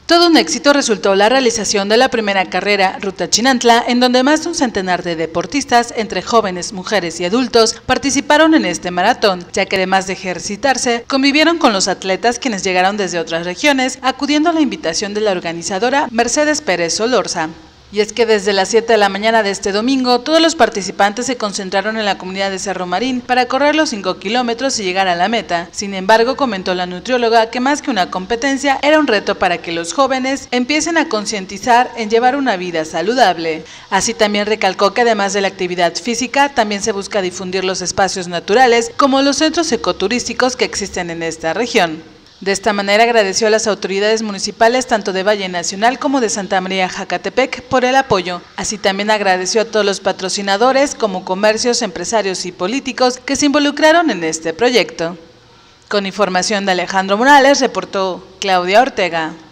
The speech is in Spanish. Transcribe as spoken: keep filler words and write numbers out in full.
Todo un éxito resultó la realización de la primera carrera Ruta Chinantla, en donde más de un centenar de deportistas, entre jóvenes, mujeres y adultos, participaron en este maratón, ya que además de ejercitarse, convivieron con los atletas quienes llegaron desde otras regiones, acudiendo a la invitación de la organizadora Mercedes Pérez Solorza. Y es que desde las siete de la mañana de este domingo, todos los participantes se concentraron en la comunidad de Cerro Marín para correr los cinco kilómetros y llegar a la meta. Sin embargo, comentó la nutrióloga que más que una competencia, era un reto para que los jóvenes empiecen a concientizar en llevar una vida saludable. Así también recalcó que además de la actividad física, también se busca difundir los espacios naturales, como los centros ecoturísticos que existen en esta región. De esta manera agradeció a las autoridades municipales tanto de Valle Nacional como de Santa María Jacatepec por el apoyo. Así también agradeció a todos los patrocinadores como comercios, empresarios y políticos que se involucraron en este proyecto. Con información de Alejandro Morales, reportó Claudia Ortega.